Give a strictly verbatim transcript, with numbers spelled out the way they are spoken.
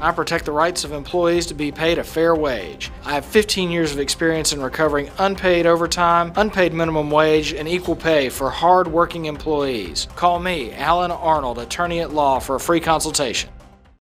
I protect the rights of employees to be paid a fair wage. I have fifteen years of experience in recovering unpaid overtime, unpaid minimum wage, and equal pay for hard-working employees. Call me, Alan Arnold, attorney at law, for a free consultation.